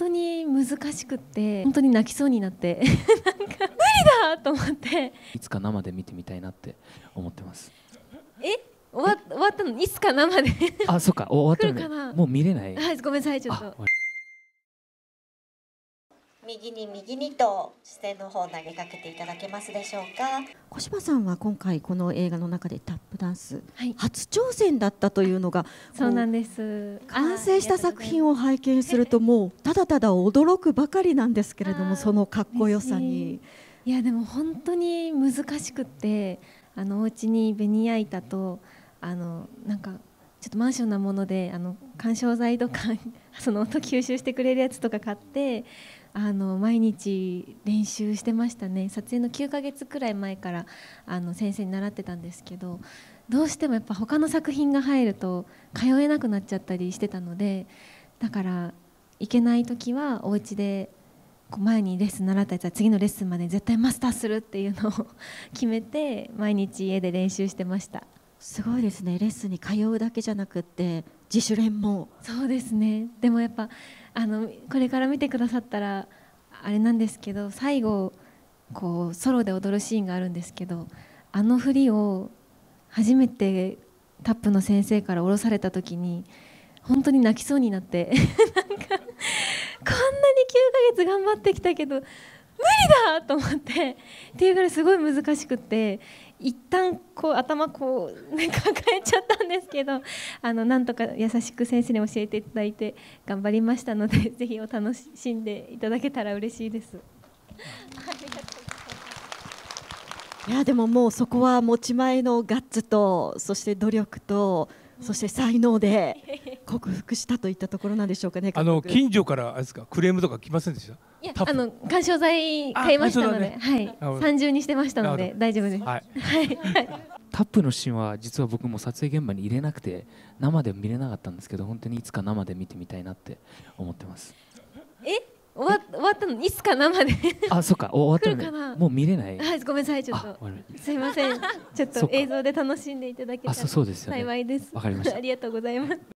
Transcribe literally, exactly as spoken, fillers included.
当に難しくって本当に泣きそうになってなんか無理だと思っていつか生で見てみたいなって思ってます。 え終わ終わったのいつか生であ、そっか終わったの来るかなでもう見れない。 はい、ごめんなさいちょっと。 右に右にと視線の方を投げかけていただけますでしょうか。 小島さんは今回この映画の中でタップダンス、 はい、 初挑戦だったというのがそうなんです。 完成した作品を拝見するともうただただ驚くばかりなんですけれども、そのかっこよさに。 いやでも本当に難しくって、あのお家にベニヤ板とあのなんかちょっとマンションなものであの緩衝材とかその音吸収してくれるやつとか買ってあの毎日練習してましたね。撮影のきゅうかげつくらい前からあの先生に習ってたんですけど、どうしてもやっぱ他の作品が入ると通えなくなっちゃったりしてたので、だから行けない時はお家でこう前にレッスン習ったやつは次のレッスンまで絶対マスターするっていうのを決めて毎日家で練習してました。 すごいですね。レッスンに通うだけじゃなくって自主練も。 そうですね。でもやっぱあのこれから見てくださったらあれなんですけど、最後こうソロで踊るシーンがあるんですけど、あの振りを初めてタップの先生から降ろされた時に本当に泣きそうになってなんかこんなにきゅうかげつ頑張ってきたけど無理だと思ってっていうぐらいすごい難しくって、一旦こう頭こう、ね、抱えちゃったんですけど、あのなんとか優しく先生に教えていただいて頑張りましたので、ぜひお楽しんでいただけたら嬉しいです。 いやでももうそこは持ち前のガッツとそして努力とそして才能で克服したといったところなんでしょうかね。 あの近所からあれですか、クレームとか来ませんでした？ いや、あの緩衝材買いましたので、ね、はい、三重にしてましたので大丈夫です。はい、はい、 タップのシーンは実は僕も撮影現場に入れなくて生で見れなかったんですけど、本当にいつか生で見てみたいなって思ってます。 え終わ終わったのいつか生であ、そっか終わったのでもう見れない。 はい、ごめんなさいちょっとすいません、ちょっと映像で楽しんでいただけたら幸いです。 わかりました。 ありがとうございます。